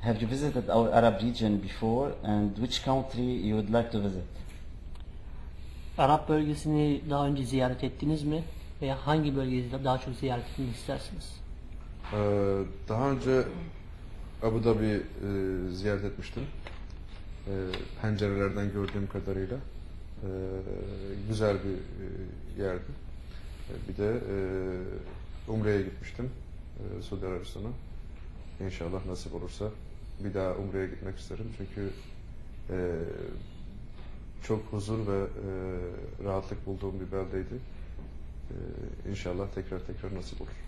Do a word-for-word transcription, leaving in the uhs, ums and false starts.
have you visited our Arab region before, and which country you would like to visit? Arap bölgesini daha önce ziyaret ettiniz mi? Veya hangi bölgeyi daha çok ziyaret etmek istersiniz? Ee, daha önce Abu Dhabi e, ziyaret etmiştim. E, pencerelerden gördüğüm kadarıyla e, güzel bir e, yerdi. E, bir de e, Umre'ye gitmiştim e, Suudi Arabistan'a. İnşallah nasip olursa bir daha Umre'ye gitmek isterim. Çünkü e, çok huzur ve e, rahatlık bulduğum bir beldeydi. E, İnşallah tekrar tekrar nasip olur.